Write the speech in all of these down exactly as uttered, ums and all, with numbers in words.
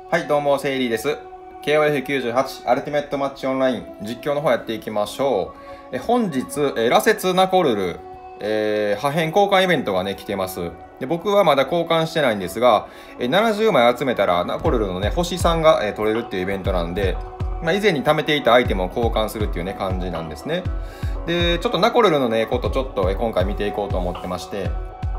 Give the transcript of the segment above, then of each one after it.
はい、どうも、セイリーです。ケーオーエフきゅうじゅうはち アルティメットマッチオンライン実況の方やっていきましょう。え本日、えラセツナコルル、えー破片交換イベントがね、来てます。で僕はまだ交換してないんですが、えななじゅうまい集めたらナコルルのね、星さんが、え取れるっていうイベントなんで、まあ、以前に貯めていたアイテムを交換するっていうね、感じなんですね。で、ちょっとナコルルのね、ことちょっとえ今回見ていこうと思ってまして、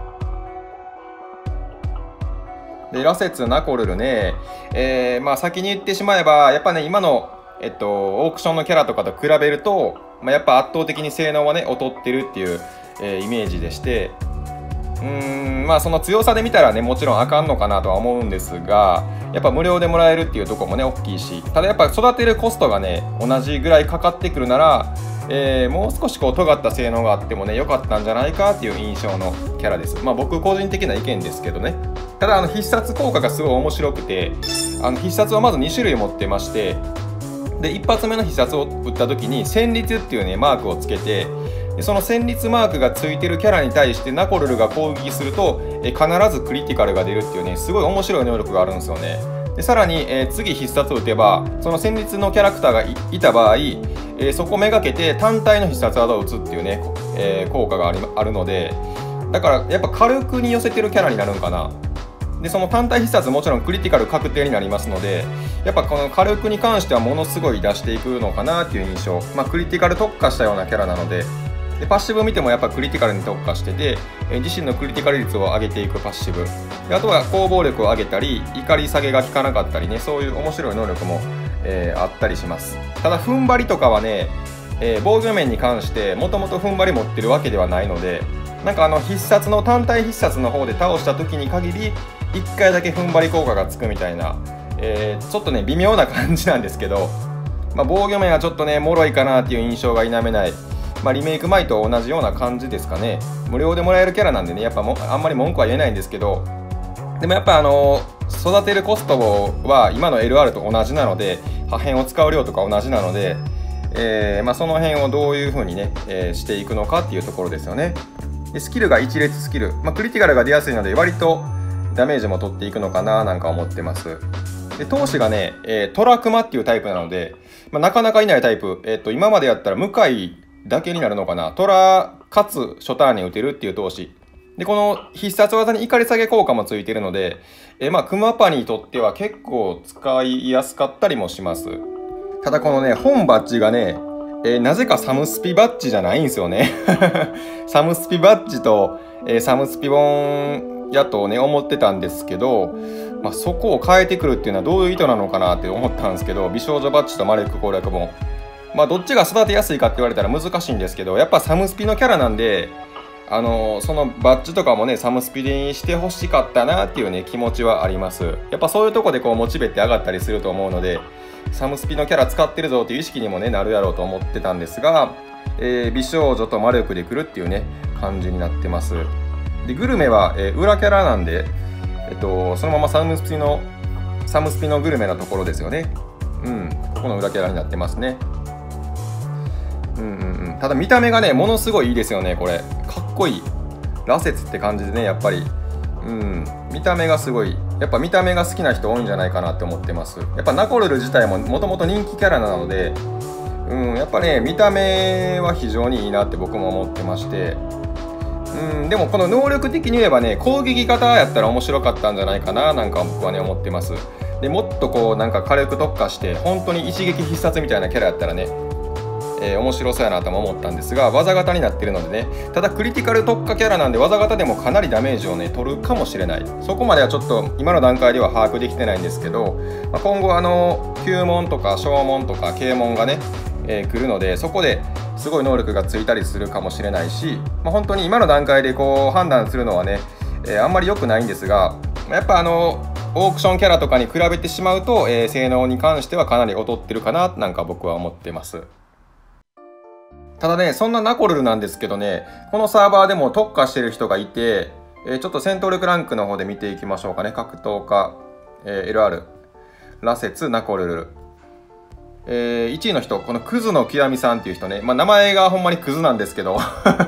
で、ラセツナコルルね、えー、まあ先に言ってしまえば、やっぱね、今の、えっと、オークションのキャラとかと比べると、まあ、やっぱ圧倒的に性能はね、劣ってるっていう、えーイメージでして、うーん、まあその強さで見たらね、もちろんあかんのかなとは思うんですが、やっぱ無料でもらえるっていうところもね、大きいし、ただやっぱ育てるコストがね、同じぐらいかかってくるなら、えーもう少しこう尖った性能があってもね、良かったんじゃないかっていう印象のキャラです。まあ僕個人的な意見ですけどね。ただあの必殺効果がすごい面白くて、あの必殺はまずに種類持ってまして、で一発目の必殺を打った時に戦慄っていうねマークをつけて、でその戦慄マークがついてるキャラに対してナコルルが攻撃するとえ必ずクリティカルが出るっていうね、すごい面白い能力があるんですよね。でさらに、えー次必殺を打てばその戦慄のキャラクターが い, いた場合、えーそこめがけて単体の必殺技を打つっていうね、えー効果がありあるので、だからやっぱ火力に寄せてるキャラになるんかな。でその単体必殺もちろんクリティカル確定になりますので、やっぱこの火力に関してはものすごい出していくのかなっていう印象、まあ、クリティカル特化したようなキャラなので、でパッシブを見てもやっぱクリティカルに特化してて、え自身のクリティカル率を上げていくパッシブで、あとは攻防力を上げたり怒り下げが効かなかったりね、そういう面白い能力も、えーあったりします。ただ踏ん張りとかはね、えー防御面に関してもともと踏ん張り持ってるわけではないので、なんかあの必殺の単体必殺の方で倒した時に限りいっかいだけ踏ん張り効果がつくみたいな、えーちょっとね微妙な感じなんですけど、まあ、防御面はちょっとね脆いかなっていう印象が否めない、まあ、リメイク前と同じような感じですかね。無料でもらえるキャラなんでね、やっぱもあんまり文句は言えないんですけど、でもやっぱあの育てるコストは今の エルアール と同じなので、破片を使う量とか同じなので、えーまあ、その辺をどういう風にね、えーしていくのかっていうところですよね。でスキルが一列スキル、まあ、クリティカルが出やすいので割とダメージも取っていくのかななんか思ってます。で闘志がね、えートラクマっていうタイプなので、まあ、なかなかいないタイプ、えー、と今までやったら向井だけになるのかな。トラかつ初ターンに打てるっていう闘志で、この必殺技に怒り下げ効果もついてるので、えーまあクマパにとっては結構使いやすかったりもします。ただこのね本バッジがね、えーなぜかサムスピバッジじゃないんですよね。サムスピバッジと、えーサムスピ本やとね思ってたんですけど、まあ、そこを変えてくるっていうのはどういう意図なのかなって思ったんですけど、美少女バッジとマレック攻略本、まあどっちが育てやすいかって言われたら難しいんですけど、やっぱサムスピのキャラなんで、あのーそのバッジとかもねサムスピにしてほしかったなっていうね気持ちはあります。やっぱそういうとこでこうモチベって上がったりすると思うので、サムスピのキャラ使ってるぞっていう意識にもねなるやろうと思ってたんですが、えー美少女と魔力で来るっていうね感じになってます。でグルメは、えー裏キャラなんで、えっと、そのままサムスピのサムスピのグルメなところですよね。うん、ここの裏キャラになってますね。うんうんうん、ただ見た目がねものすごいいいですよね。これかっこいいラセツって感じでね、やっぱり、うん、見た目がすごい、やっぱ見た目が好きな人多いんじゃないかなって思ってます。やっぱナコルル自体ももともと人気キャラなので、うん、やっぱね見た目は非常にいいなって僕も思ってまして、うん、でもこの能力的に言えばね攻撃型やったら面白かったんじゃないかななんか僕はね思ってます。でもっとこうなんか火力特化して本当に一撃必殺みたいなキャラやったらね、えー面白そうやなとも思ったんですが、技型になってるのでね、ただクリティカル特化キャラなんで技型でもかなりダメージをね取るかもしれない。そこまではちょっと今の段階では把握できてないんですけど、まあ、今後あの旧門とか小門とか啓門がね、えー来るので、そこですごい能力がついたりするかもしれないし、まあ、本当に今の段階でこう判断するのはね、えーあんまり良くないんですが、やっぱあのオークションキャラとかに比べてしまうと、えー性能に関してはかなり劣ってるかななんか僕は思ってます。ただね、そんなナコルルなんですけどね、このサーバーでも特化してる人がいて、えーちょっと戦闘力ランクの方で見ていきましょうかね。格闘家、えーエルアール、ラセツ、ナコルル。えーいちいの人、このクズの極みさんっていう人ね、まあ、名前がほんまにクズなんですけど、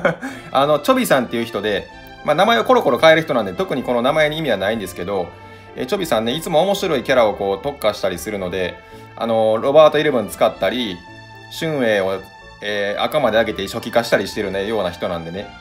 あの、チョビさんっていう人で、まあ、名前をコロコロ変える人なんで、特にこの名前に意味はないんですけど、 えー、チョビさんね、いつも面白いキャラをこう特化したりするので、あのーロバートイレブン使ったり、春英を、えー赤まで上げて初期化したりしてる、ね、ような人なんでね。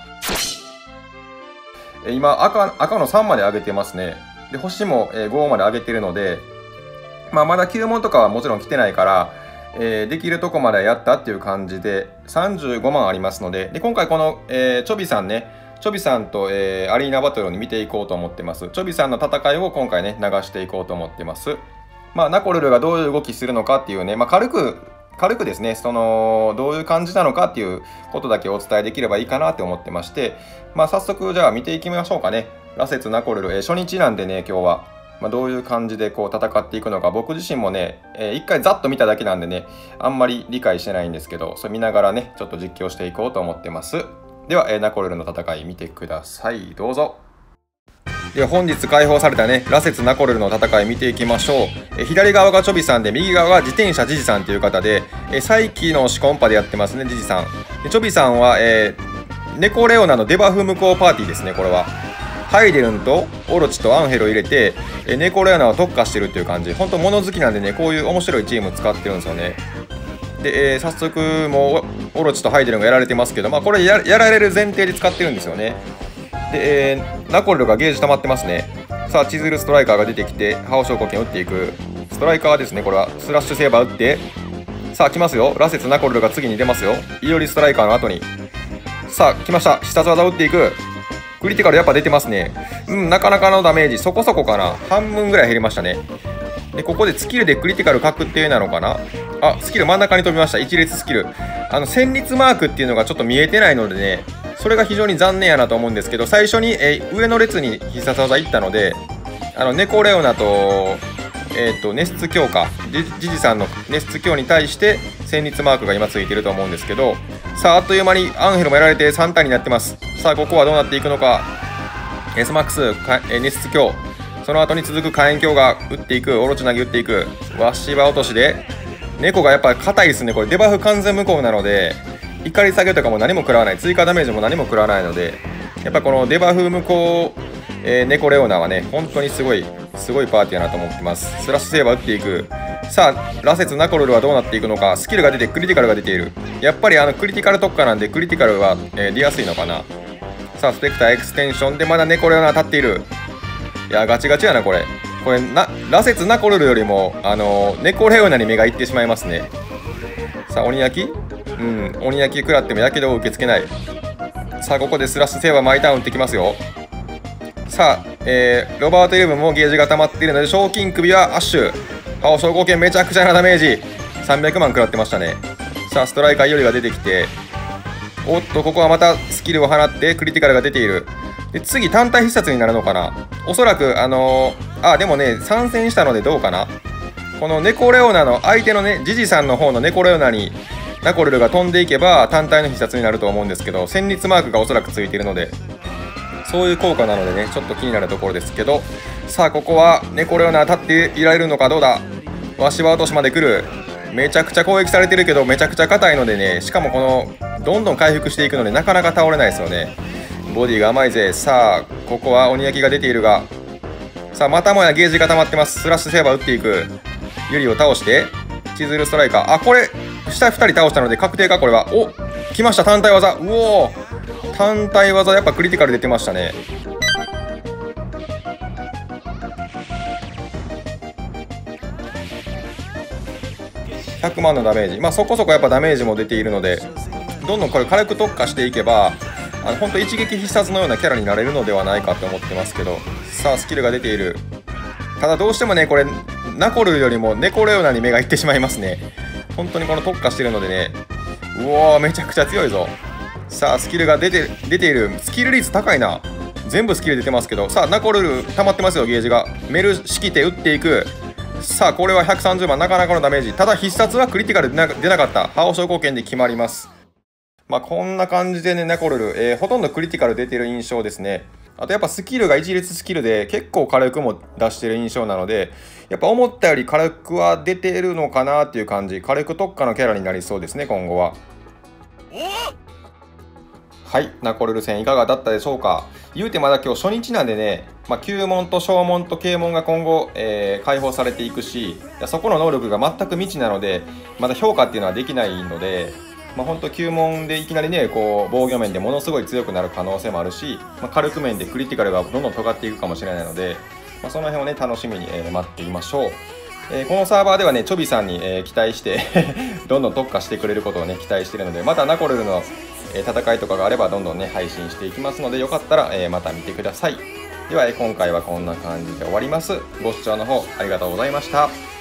えー今赤、赤のさんまで上げてますね。で、星も、えーごまで上げてるので、まあ、まだきゅう問とかはもちろん来てないから、えーできるとこまでやったっていう感じで、さんじゅうごまんありますので、で今回この、えーチョビさんね、チョビさんと、えーアリーナバトルに見ていこうと思ってます。チョビさんの戦いを今回ね、流していこうと思ってます。まあ、ナコルルがどういう動きするのかっていうね、まあ、軽く、軽くですね、その、どういう感じなのかっていうことだけお伝えできればいいかなって思ってまして、まあ、早速、じゃあ見ていきましょうかね。ラセツナコルル、えー初日なんでね、今日は。まあ、どういう感じでこう戦っていくのか、僕自身もね、えー、一回ざっと見ただけなんでね、あんまり理解してないんですけど、それ見ながらね、ちょっと実況していこうと思ってます。では、えーナコルルの戦い見てください。どうぞ。では本日解放されたね、ラセツナコルルの戦い見ていきましょう。えー左側がチョビさんで、右側が自転車ジジさんという方で、えー、再起のシコンパでやってますね、ジジさん。でチョビさんは、えー、ネコレオナのデバフ向こうパーティーですね、これは。ハイデルンとオロチとアンヘルを入れて、えネコレオナを特化してるっていう感じ。本当物好きなんでね、こういう面白いチーム使ってるんですよね。で、えー早速もうオロチとハイデルンがやられてますけど、まあこれ や, やられる前提で使ってるんですよね。で、えーナコルルがゲージ溜まってますね。さあ、チズルストライカーが出てきて、覇王昇降拳打っていく。ストライカーですね、これは。スラッシュセーバー打って、さあ来ますよ。ラセツナコルルが次に出ますよ。イオリストライカーの後に。さあ来ました。必殺技打っていく。クリティカルやっぱ出てますね。うん、なかなかのダメージ、そこそこかな。半分ぐらい減りましたね。で、ここでスキルでクリティカル確定なのかな。あ、スキル真ん中に飛びました。一列スキル。あの、戦慄マークっていうのがちょっと見えてないのでね、それが非常に残念やなと思うんですけど、最初に、えー上の列に必殺技いったので、あの、ネコレオナと、えっと、ネスツ強化、ジジジさんのネスツ強に対して、戦慄マークが今ついてると思うんですけど、さあ、あっという間にアンヘルもやられてさん体になってます。さあ、ここはどうなっていくのか。S マックス、ネスツ強。その後に続く火炎強が打っていく。オロチ投げ打っていく。ワシバ落としで。猫がやっぱ硬いですね。これデバフ完全無効なので、怒り下げとかも何も食らわない。追加ダメージも何も食らわないので、やっぱこのデバフ無効、えー、ネコレオナはね、本当にすごい、すごいパーティーやなと思ってます。スラッシュセーバー打っていく。さあ、ラセツナコルルはどうなっていくのか。スキルが出てクリティカルが出ている。やっぱりあのクリティカル特化なんで、クリティカルは、えー出やすいのかな。さあ、スペクターエクステンションでまだネコレオナ立っている。いや、ガチガチやな、これ。これな、ラセツナコルルよりも、あのーネコレオナに目がいってしまいますね。さあ、鬼焼きうん、鬼焼き食らってもやけどを受け付けない。さあ、ここでスラッシュセーバーマイターン打ってきますよ。さあ、えー、ロバートイレブンもゲージが溜まっているので、賞金首はアッシュ。覇王昇降拳めちゃくちゃなダメージ。さんびゃくまん食らってましたね。さあ、ストライカーよりが出てきて、おっと、ここはまたスキルを放ってクリティカルが出ている。で、次、単体必殺になるのかな。おそらく、あのー、あ、でもね、参戦したのでどうかな。このネコレオナの相手のね、ジジさんの方のネコレオナにナコルルが飛んでいけば単体の必殺になると思うんですけど、戦慄マークがおそらくついているので、そういう効果なのでね、ちょっと気になるところですけど、さあ、ここはネコレオナ立っていられるのかどうだ。わしは落としまで来る。めちゃくちゃ攻撃されてるけど、めちゃくちゃ硬いのでね、しかもこの、どんどん回復していくので、なかなか倒れないですよね。ボディが甘いぜ。さあ、ここは鬼焼きが出ているが、さあ、またもやゲージが溜まってます。スラッシュセーバー打っていく。ユリを倒して、チズルストライカー。あ、これ、下ふたり倒したので確定か、これは。お、来ました、単体技。うおー、単体技、やっぱクリティカル出てましたね。ひゃくまんのダメージ。まあ、そこそこやっぱダメージも出ているので、どんどんこれ軽く特化していけば、あの本当一撃必殺のようなキャラになれるのではないかと思ってますけど、さあ、スキルが出ている。ただどうしてもね、これ、ナコルよりもネコレオナに目がいってしまいますね。本当にこの特化してるのでね、うおー、めちゃくちゃ強いぞ。さあ、スキルが出て出ている。スキル率高いな。全部スキル出てますけど、さあ、ナコルル溜まってますよ、ゲージが。メル式手打っていく。さあ、これはひゃくさんじゅうまん、なかなかのダメージ。ただ必殺はクリティカル出な出なかった。覇王昇降拳で決まります。まあ、こんな感じでね、ナコルル、えー、ほとんどクリティカル出てる印象ですね。あとやっぱスキルが一律スキルで結構火力も出してる印象なので、やっぱ思ったより火力は出てるのかなっていう感じ。火力特化のキャラになりそうですね、今後は。 はい、ナコルル戦いかがだったでしょうか。言うてまだ今日初日なんでね、まあ、旧門と小門と啓門が今後、えー、解放されていくし、そこの能力が全く未知なので、まだ評価っていうのはできないので、まあ、本当旧門でいきなりね、こう防御面でものすごい強くなる可能性もあるし、まあ、火力面でクリティカルがどんどん尖っていくかもしれないので、まあ、その辺をね、楽しみに、えー、待っていましょう。えー、このサーバーではね、チョビさんに、えー、期待してどんどん特化してくれることをね、期待しているので、またナコルルの戦いとかがあればどんどんね配信していきますので、よかったら、えー、また見てください。では、えー、今回はこんな感じで終わります。ご視聴の方ありがとうございました。